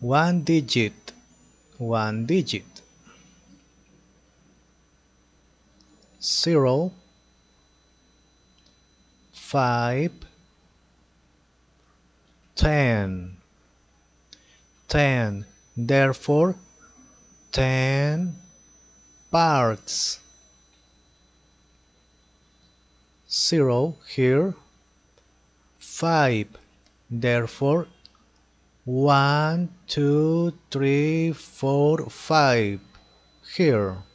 One digit. One digit. 0, 5, 10. 10. Therefore, 10 parks. 0 here. 5. Therefore, 1, 2, 3, 4, 5 here.